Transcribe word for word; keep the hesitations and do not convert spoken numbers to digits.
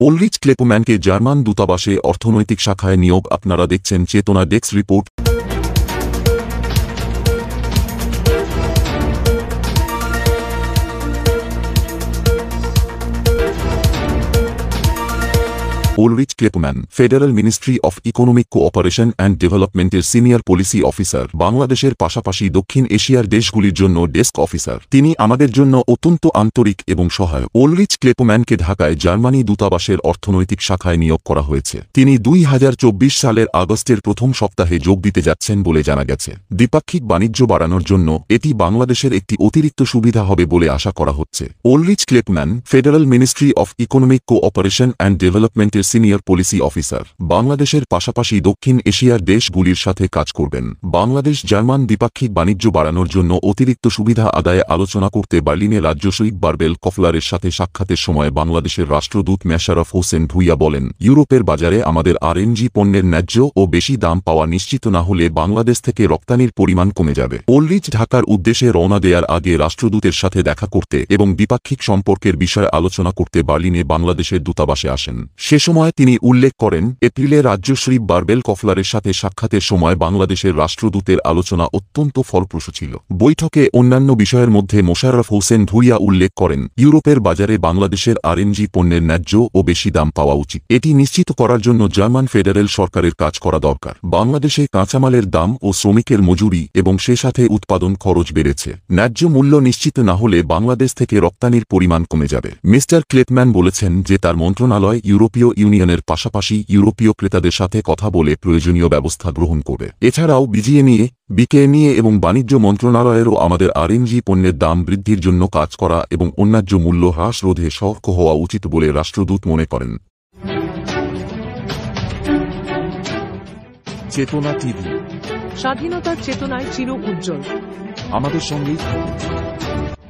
Ulrich ক্লেপম্যানকে German দূতাবাসে অর্থনৈতিক শাখায় নিয়োগ। আপনারা দেখছেন Chetana desk report. Ulrich Klepmann federal ministry of economic cooperation and ডেভেলপমেন্টের সিনিয়র পলিসি অফিসার, বাংলাদেশের পাশাপাশি দক্ষিণ এশিয়ার দেশগুলির জন্য ডেস্ক অফিসার। তিনি আমাদের জন্য অত্যন্ত আন্তরিক এবং সহায়ক। উলরিচ ক্লেপম্যানকে ঢাকায় জার্মানি দূতাবাসের অর্থনৈতিক শাখায় নিয়োগ করা হয়েছে। তিনি দুই হাজার চব্বিশ সালের আগস্টের প্রথম সপ্তাহে যোগ দিতে যাচ্ছেন বলে জানা গেছে। দ্বিপাক্ষিক বাণিজ্য বাড়ানোর জন্য এটি বাংলাদেশের একটি অতিরিক্ত সুবিধা হবে বলে আশা করা হচ্ছে। Ulrich Klepmann federal ministry of economic cooperation and ডেভেলপমেন্টের সিনিয়র পলিসি অফিসার, বাংলাদেশের পাশাপাশি দক্ষিণ এশিয়ার দেশগুলির সাথে কাজ করবেন। বাংলাদেশ জার্মান দ্বিপাক্ষিক বাণিজ্য বাড়ানোর জন্য অতিরিক্ত সুবিধা আদায়ে আলোচনা করতে বার্লিনে রাজ্যসচিব বারবেল কফলারের সাথে সাক্ষাতের সময় বাংলাদেশের রাষ্ট্রদূত মোশাররফ হোসেন ভূঁইয়া বলেন, ইউরোপের বাজারে আমাদের আরএনজি পণ্যের ন্যায্য ও বেশি দাম পাওয়া নিশ্চিত না হলে বাংলাদেশ থেকে রপ্তানির পরিমাণ কমে যাবে। উলরিচ ঢাকার উদ্দেশ্যে রওনা দেওয়ার আগে রাষ্ট্রদূতের সাথে দেখা করতে এবং দ্বিপাক্ষিক সম্পর্কের বিষয়ে আলোচনা করতে বার্লিনে বাংলাদেশের দূতাবাসে আসেন। সে সময় তিনি উল্লেখ করেন, এপ্রিলে রাজ্যসচিব বারবেল কফলারের সাথে সাক্ষাতের সময় বাংলাদেশের রাষ্ট্রদূতের আলোচনা অত্যন্ত ফলপ্রসূ ছিল। বৈঠকে অন্যান্য বিষয়ের মধ্যে মোশাররফ হোসেন ভূঁইয়া উল্লেখ করেন, ইউরোপের বাজারে বাংলাদেশের আরএনজি পণ্যের ন্যায্য ও বেশি দাম পাওয়া উচিত। এটি নিশ্চিত করার জন্য জার্মান ফেডারেল সরকারের কাজ করা দরকার। বাংলাদেশে কাঁচামালের দাম ও শ্রমিকের মজুরি এবং সে সাথে উৎপাদন খরচ বেড়েছে। ন্যায্য মূল্য নিশ্চিত না হলে বাংলাদেশ থেকে রপ্তানির পরিমাণ কমে যাবে। মিস্টার ক্লেপম্যান বলেছেন যে তার মন্ত্রণালয় ইউরোপীয় ইউনিয়নের পাশাপাশি ইউরোপীয় ক্রেতাদের সাথে কথা বলে প্রয়োজনীয় ব্যবস্থা গ্রহণ করবে। এছাড়াও বিজিএমইএ, বিকেএমইএ এবং বাণিজ্য মন্ত্রণালয়েরও আমাদের আরএনজি পণ্যের দাম বৃদ্ধির জন্য কাজ করা এবং অন্যান্য মূল্য হ্রাস রোধে সতর্ক হওয়া উচিত বলে রাষ্ট্রদূত মনে করেন। চেতনা টিভি, স্বাধীনতার চেতনায় চির উজ্জ্বল। আমাদের সঙ্গেই থাকুন।